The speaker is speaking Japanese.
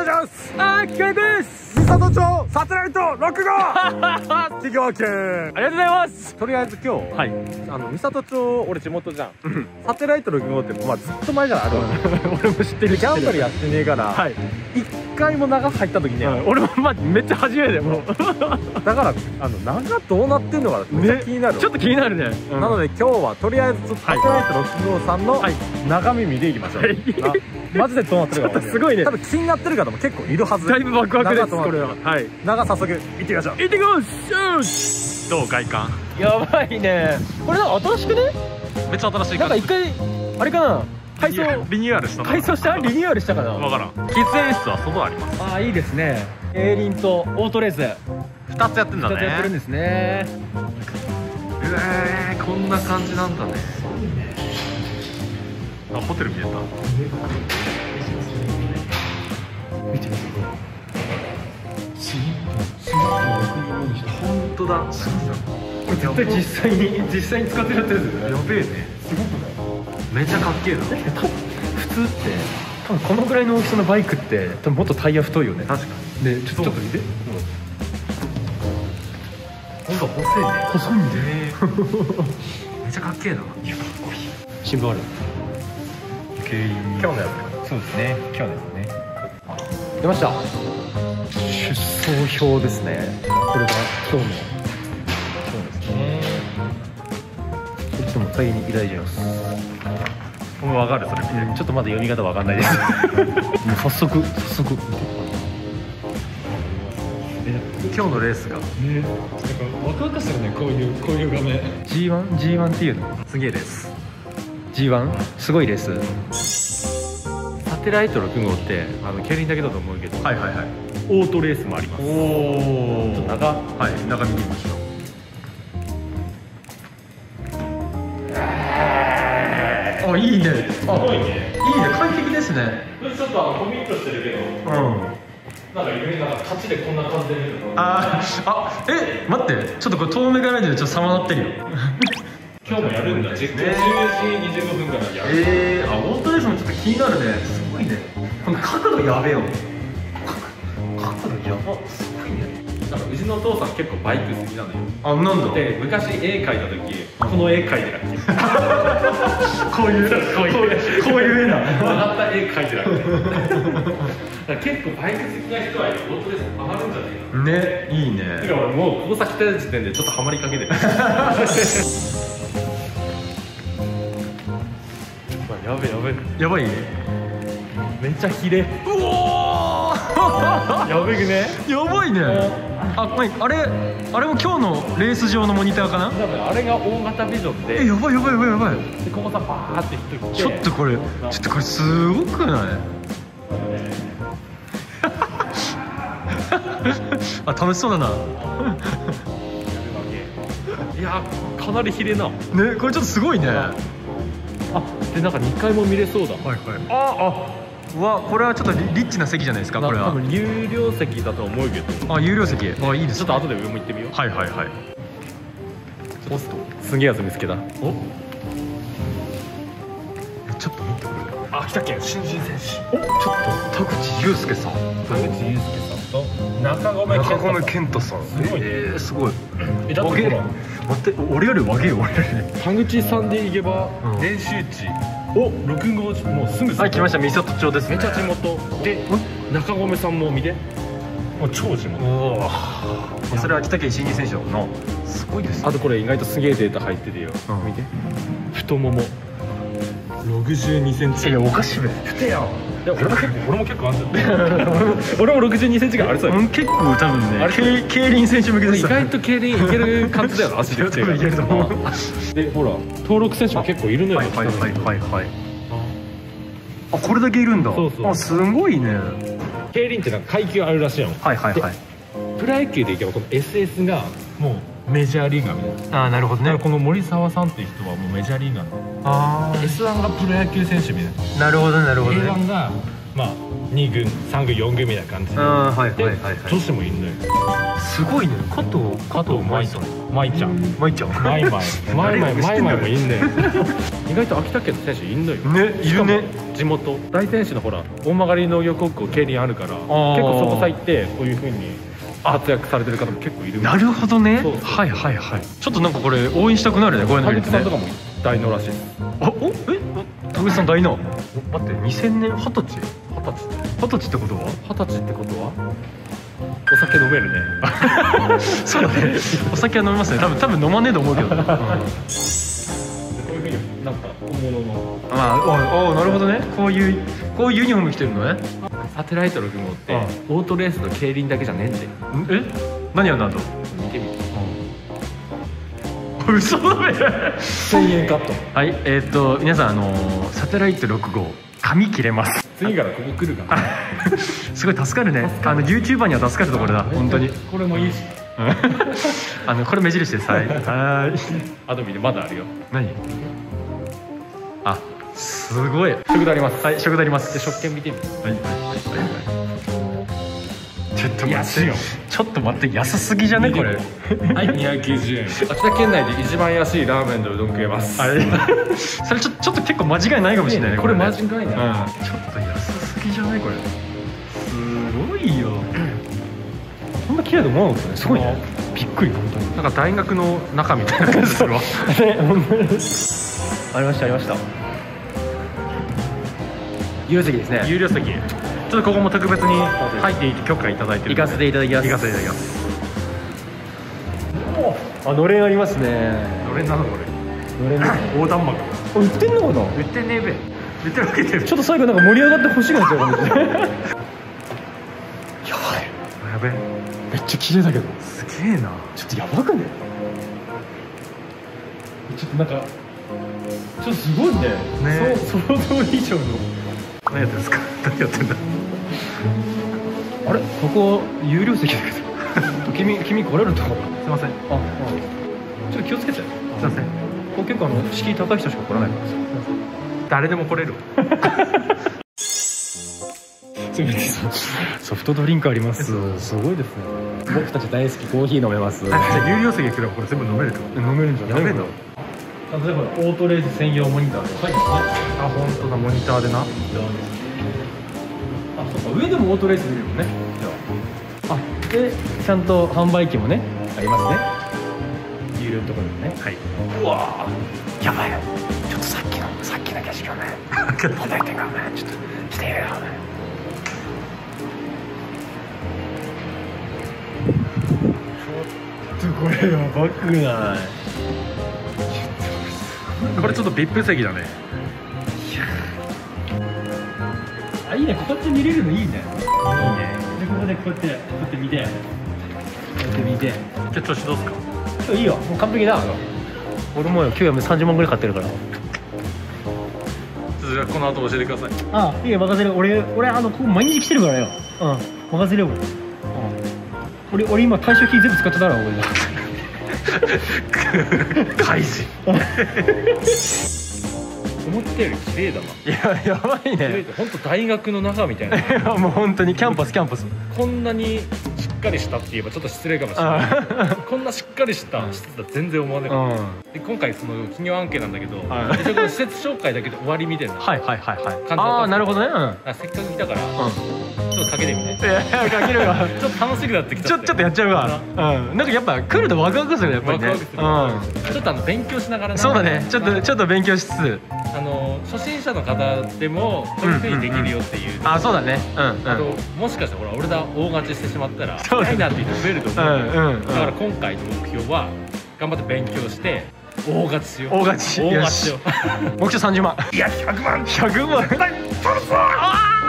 願いします。 企画です。 三郷町サテライト6号企業券。 ありがとうございます。 とりあえず今日、 はい、 三郷町俺地元じゃん。 うんサテライト6号ってずっと前からあるわ俺も知ってる。 キャンドルやってねえから、 はい、 一回も長入った時に、 俺もめっちゃ初めてもうだから長どうなってんのかめっちゃ気になる。 ちょっと気になるね。 なので今日はとりあえずサテライト6号さんの中身見ていきましょう。マジでどうなってるかすごいね。 多分気になってる方も結構いるはず。 だいぶワクワクですこれは。はい、 早速行ってみましょう。 行ってきます。よし。 どう外観。 やばいね。これなんか新しくね。 めっちゃ新しい。 なんか一回あれかな、改装リニューアルしたの。 改装したリニューアルしたかな。 わからん。喫煙室は外あります。 ああいいですね。競輪とオートレース 2つやってんだね。 2つやってるんですね。 こんな感じなんだね。あ、ホテル見えた。 見てみて。 本当だ。 絶対実際に使ってるやつですよね。 やべえね。 すごくない？ めちゃかっけえな。 普通って多分このぐらいの大きさのバイクって多分もっとタイヤ太いよね。 確かに。 でちょっと見て。 本当細いね。 細いんで。 めちゃかっけえな。 新聞ある。競輪。 今日のやつ。 そうですね。今日のやつね。出ました。出走表ですね。これが今日ですね。ちょっともう先にいただいちゃいます。 もうわかるそれ見て。 ちょっとまだ読み方わかんないです。もう早速。 今日のレースが。 ワクワクするね、こういう画面。G1 っていうの。 すげえです。 G1 すごいレース。サテライト6号って競輪だけだと思うけど、 はいはいはい。 オートレースもあります。 おお。中見てみましょう。あ、いいね。 すごいね。 いいね、快適ですね。 ちょっとコミットしてるけど。なんか勝ちでこんな感じで見るの。 待って、ちょっとこれ遠目から見てちょっと様なってるよ。 今日もやるんだ。10時25分からやる。 オートレースもちょっと気になるね。すごいね。この角度やべえよ。角度やば。すごいね。 なんかうちのお父さん結構バイク好きなのよ。 あ、なんだ。 で昔絵描いた時この絵描いてたっけ。 こういう絵な。 曲がった絵描いてたっけ。結構バイク好きな人はオートレースハマるんじゃないかな。 ね、いいね。 てか俺もうここ先来た時点でちょっとハマりかけてる。 やばいね。 めっちゃヒレ。 うおー。 やべくね。 やばいね。あれも今日のレース場のモニターかな。 多分あれが大型ビジョンで。 やばい。 でここさバーって人来て。 ちょっとこれすごくない？楽しそうだな。 いやかなりヒレな。 ね、これちょっとすごいね。 でなんか2階も見れそうだ。 うわ、これはちょっとリッチな席じゃないですか。これは多分有料席だと思うけど。 有料席。いいです。 ちょっと後で上も行ってみよう。 はい。 ポストすげえやつ見つけた。 ちょっと見てこれ。 来たっけ、新人選手。 ちょっと田口祐介さんと中込健太さん。 すごい。 すごい。 だってほら、 待って、俺より若えよ。 田口さんで行けば練習地。6号もうすぐ。 はい、来ました。三郷町ですね。 めちゃ地元で、中込さんも見て。もう超地元。 それは秋田県新人選手だもんな。すごいですね。 あとこれ意外とすげえデータ入ってるよ。見て。太もも62センチ。 いや、おかしいべ。 太やん。俺も結構あんだよ。俺も62センチがありそうよ。 結構多分ね、競輪選手向けです。 意外と競輪いける感じだよ。足で太いからいけると思う。でほら登録選手も結構いるのよ。 これだけいるんだ。 そう。 すごいね。 競輪ってなんか階級あるらしいの。プロ野球でいけばこの SS がもうメジャーリーガーみたいな。 なるほどね。 この森沢さんっていう人はもうメジャーリーガーなの。S1 がプロ野球選手みたいな。 なるほど。 A1 がまあ2軍3軍4軍みたいな感じで、 はいはいはいではい女子もいるのよ。 すごいね。加藤舞ちゃん、舞ちゃん、 舞ちゃんマイマイもいんねん。意外と秋田県の選手いんのよ。 ね、いるね。 地元大天使のほら大曲農業高校競輪あるから、結構そこさ行ってこういう風に活躍されてる方も結構いる。 なるほどね。 そうはいはいはい。ちょっとなんかこれ応援したくなるね、こういうの見るとね。 田口さんとかも大のらしい。 あ、田口さん大の。待って、2000年20歳ってことは 20歳ってことはお酒飲めるね。 そうだね。お酒は飲みますね。多分飲まねえと思うけど。 こういう風になんか本物のまあ、なるほどね。こういうユニフォーム着てるのね。 サテライト6号ってオートレースと競輪だけじゃねえんで。 え？何やんだと？ 見てみて。 嘘だね。 1000円カット。 はい、皆さんサテライト6号髪切れます。 次からここ来るから。 すごい助かるね。YouTuber には助かるところだ。本当に。 これもいいし。 これ目印です。はい。 アドビでまだあるよ。 何？あ、すごい。 食堂あります。 はい、食堂あります。 で食券見てみて。 はい。ちょっと待ってよ。ちょっと待って、安すぎじゃねこれ。 はい、290円。秋田県内で一番安いラーメンとうどん食えます。 あれそれちょっと結構間違いないかもしれないね。 これ間違いない。 ちょっと安すぎじゃないこれ。すごいよ。こんな綺麗なもんなんですね。すごいね。びっくり、本当に。 なんか大学の中みたいな感じするわ。 ありました有料席ですね。 有料席。ちょっとここも特別に入っていって許可いただいてる。 行かせていただきます。のれんありますね。 のれんなのこれ。 のれん横断幕。 売ってんのかな。 売ってねえべ。売ってるわけで。 ちょっと最後なんか盛り上がってほしいなって感じ。やばい。 やべ。 めっちゃ綺麗だけど。 すげえな。 ちょっとやばくね。ちょっとなんかちょっとすごいね。想像以上の。 何やってんですか。何やってんだ。 あれ、ここ有料席だけど。君来れるとこ。 すいません。 ちょっと気をつけて。すいません。 ここ結構敷居高い人しか来らないからさ。 誰でも来れる。 ソフトドリンクあります。すごいですね。僕たち大好きコーヒー飲めます。 じゃあ有料席来ればこれ全部飲めるってこと。 飲めるんじゃない？ 飲めるの。 例えばオートレース専用モニターとか書いてますね。 あ、本当だ、モニターでな。 あ、そうか、上でもオートレース見るよね。じゃあ、でちゃんと販売機もねありますね。有料のところにね。 はい。 うわー、やばいよ。ちょっとさっきの景色をね、問題点がね、ちょっとしてよね。ちょっとこれやばくない？ これちょっと VIP 席だね。 あ、いいね、こうやって見れるのいいね。いいね。で、ここでこうやって見て。こうやって見て。 じゃあ調子どうすか。 いいよ、もう完璧だ。俺もよ、今日30万ぐらい買ってるから。 じゃあこの後教えてください。 あ、いいよ、任せる。俺ここ毎日来てるからよ。任せるよ、俺今退職金全部使っちゃったから俺。 開示。思ったより綺麗だな。 いや、やばいね。 本当大学の中みたいな。 もう本当にキャンパス。 こんなにしっかりしたって言えばちょっと失礼かもしれない。こんなしっかりした施設だと全然思わなかった。で今回その企業案件なんだけど、一応この施設紹介だけで終わりみたいな。 はい。 ああ、なるほどね。 せっかく来たから、ちょっとかけてみて。 いや、かけるわ。 ちょっと楽しくなってきた。 ちょっとやっちゃうわ。なんかやっぱ来るとワクワクするやっぱりね。 ちょっと勉強しながら。 そうだね。ちょっと勉強しつつ。 初心者の方でもこういうふうにできるよっていう。 あ、そうだね。 もしかしてほら俺が大勝ちしてしまったらないなっていう人増えると思う。だから今回の目標は頑張って勉強して大勝ちしよう。 大勝ちよ。目標30万。 いや100万。 100万。 取るぞ。